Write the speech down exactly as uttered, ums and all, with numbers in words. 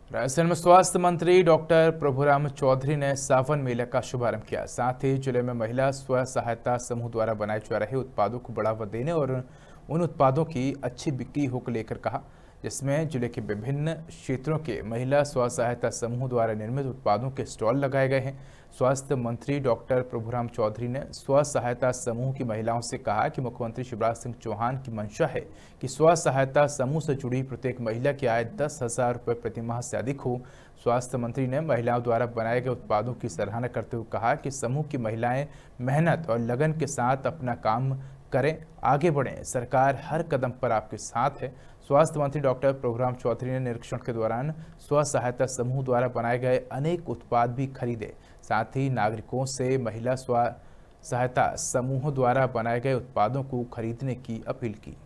राजस्थान में स्वास्थ्य मंत्री डॉक्टर प्रभुराम चौधरी ने सावन मेले का शुभारंभ किया। साथ ही जिले में महिला स्व सहायता समूह द्वारा बनाए जा रहे उत्पादों को बढ़ावा देने और उन उत्पादों की अच्छी बिक्री हो को लेकर कहा, जिसमें जिले के विभिन्न क्षेत्रों के महिला स्व सहायता समूह द्वारा निर्मित उत्पादों के स्टॉल लगाए गए हैं। स्वास्थ्य मंत्री डॉक्टर प्रभुराम चौधरी ने स्व सहायता समूह की महिलाओं से कहा कि मुख्यमंत्री शिवराज सिंह चौहान की मंशा है कि स्व सहायता समूह से जुड़ी प्रत्येक महिला की आय दस हजार रुपये प्रति माह से अधिक हो। स्वास्थ्य मंत्री ने महिलाओं द्वारा बनाए गए उत्पादों की सराहना करते हुए कहा कि समूह की महिलाएं मेहनत और लगन के साथ अपना काम करें, आगे बढ़ें, सरकार हर कदम पर आपके साथ है। स्वास्थ्य मंत्री डॉक्टर प्रभुराम चौधरी ने निरीक्षण के दौरान स्व सहायता समूह द्वारा बनाए गए अनेक उत्पाद भी खरीदे। साथ ही नागरिकों से महिला स्व सहायता समूहों द्वारा बनाए गए उत्पादों को खरीदने की अपील की।